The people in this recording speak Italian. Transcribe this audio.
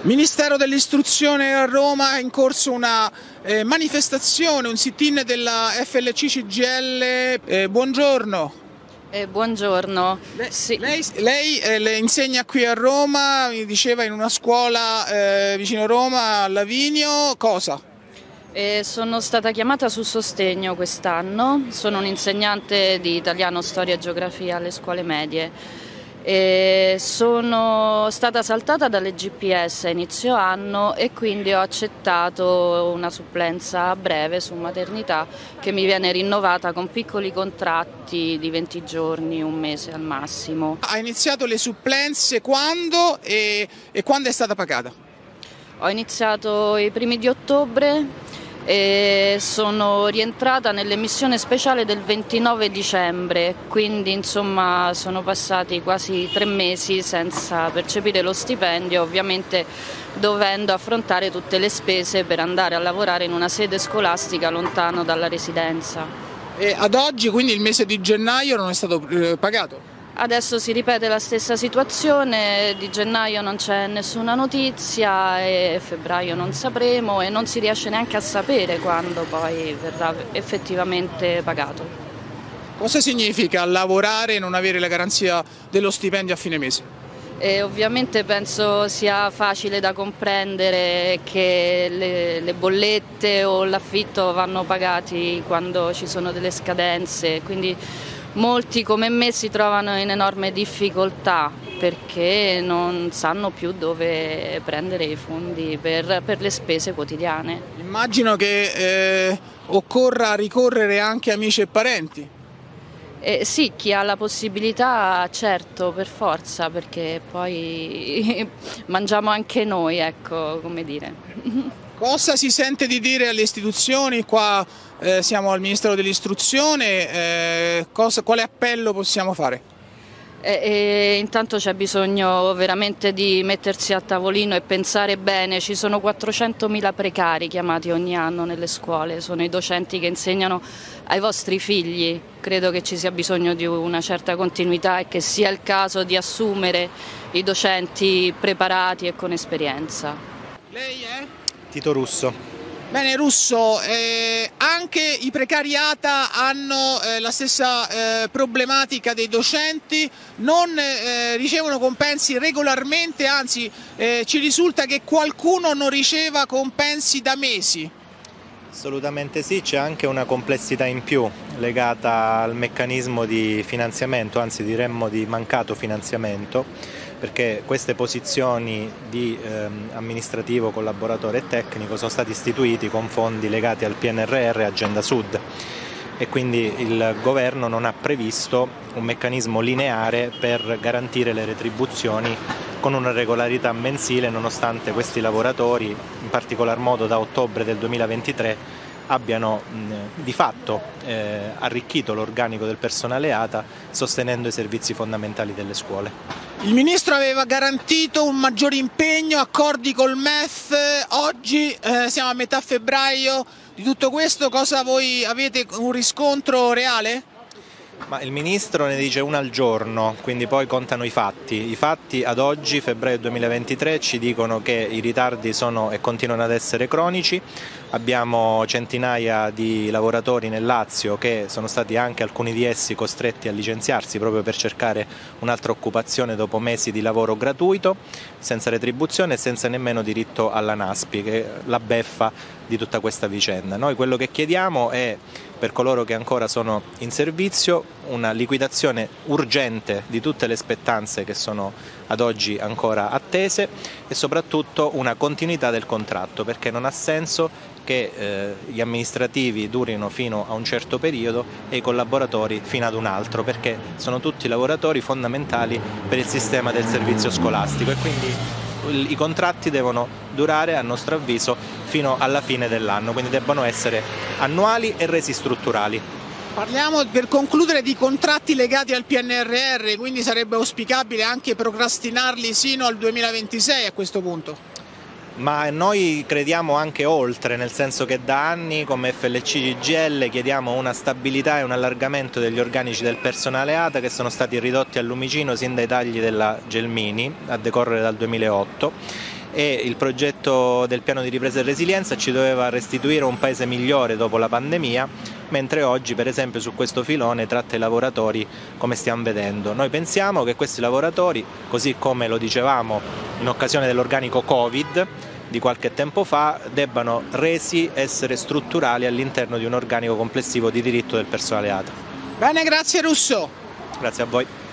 Ministero dell'Istruzione a Roma è in corso una manifestazione, un sit-in della FLC CGIL. Buongiorno. Buongiorno. Sì. Lei le insegna qui a Roma, mi diceva in una scuola vicino Roma, a Lavinio, cosa? Sono stata chiamata su sostegno quest'anno, sono un'insegnante di italiano, storia e geografia alle scuole medie. Sono stata saltata dalle GPS a inizio anno e quindi ho accettato una supplenza a breve su maternità che mi viene rinnovata con piccoli contratti di 20 giorni, un mese al massimo. Ha iniziato le supplenze quando e quando è stata pagata? Ho iniziato i primi di ottobre e sono rientrata nell'emissione speciale del 29 dicembre, quindi insomma sono passati quasi 3 mesi senza percepire lo stipendio, ovviamente dovendo affrontare tutte le spese per andare a lavorare in una sede scolastica lontano dalla residenza. E ad oggi, quindi il mese di gennaio, non è stato pagato? Adesso si ripete la stessa situazione, di gennaio non c'è nessuna notizia e febbraio non sapremo e non si riesce neanche a sapere quando poi verrà effettivamente pagato. Cosa significa lavorare e non avere la garanzia dello stipendio a fine mese? Ovviamente penso sia facile da comprendere che le bollette o l'affitto vanno pagati quando ci sono delle scadenze, quindi molti come me si trovano in enorme difficoltà perché non sanno più dove prendere i fondi per le spese quotidiane. Immagino che occorra ricorrere anche a amici e parenti. Sì, chi ha la possibilità, certo, per forza, perché poi mangiamo anche noi, ecco, come dire. Cosa si sente di dire alle istituzioni? Qua siamo al Ministero dell'Istruzione, quale appello possiamo fare? Intanto c'è bisogno veramente di mettersi a tavolino e pensare bene, ci sono 400.000 precari chiamati ogni anno nelle scuole, sono i docenti che insegnano ai vostri figli, credo che ci sia bisogno di una certa continuità e che sia il caso di assumere i docenti preparati e con esperienza. Lei è? Tito Russo. Bene Russo, anche i precariata hanno la stessa problematica dei docenti, non ricevono compensi regolarmente, anzi ci risulta che qualcuno non riceva compensi da mesi. Assolutamente sì, c'è anche una complessità in più legata al meccanismo di finanziamento, anzi diremmo di mancato finanziamento, perché queste posizioni di amministrativo, collaboratore e tecnico sono stati istituiti con fondi legati al PNRR e Agenda Sud e quindi il governo non ha previsto un meccanismo lineare per garantire le retribuzioni con una regolarità mensile, nonostante questi lavoratori, in particolar modo da ottobre del 2023, abbiano di fatto arricchito l'organico del personale ATA sostenendo i servizi fondamentali delle scuole. Il Ministro aveva garantito un maggiore impegno, accordi col MEF, oggi siamo a metà febbraio, di tutto questo cosa voi avete un riscontro reale? Ma il Ministro ne dice una al giorno, quindi poi contano i fatti. I fatti ad oggi, febbraio 2023, ci dicono che i ritardi sono e continuano ad essere cronici. Abbiamo centinaia di lavoratori nel Lazio che sono stati anche alcuni di essi costretti a licenziarsi proprio per cercare un'altra occupazione dopo mesi di lavoro gratuito, senza retribuzione e senza nemmeno diritto alla NASPI, che è la beffa di tutta questa vicenda. Noi quello che chiediamo è, per coloro che ancora sono in servizio, una liquidazione urgente di tutte le spettanze che sono ad oggi ancora attese e soprattutto una continuità del contratto, perché non ha senso che gli amministrativi durino fino a un certo periodo e i collaboratori fino ad un altro, perché sono tutti lavoratori fondamentali per il sistema del servizio scolastico e quindi i contratti devono durare, a nostro avviso, fino alla fine dell'anno, quindi debbono essere annuali e resi strutturali. Parliamo per concludere di contratti legati al PNRR, quindi sarebbe auspicabile anche procrastinarli sino al 2026 a questo punto. Ma noi crediamo anche oltre, nel senso che da anni come FLC CGIL chiediamo una stabilità e un allargamento degli organici del personale ATA che sono stati ridotti al lumicino sin dai tagli della Gelmini a decorrere dal 2008 e il progetto del piano di ripresa e resilienza ci doveva restituire un paese migliore dopo la pandemia, mentre oggi per esempio su questo filone tratta i lavoratori come stiamo vedendo. Noi pensiamo che questi lavoratori, così come lo dicevamo in occasione dell'organico Covid di qualche tempo fa, debbano resi essere strutturali all'interno di un organico complessivo di diritto del personale ATA. Bene, grazie Russo. Grazie a voi.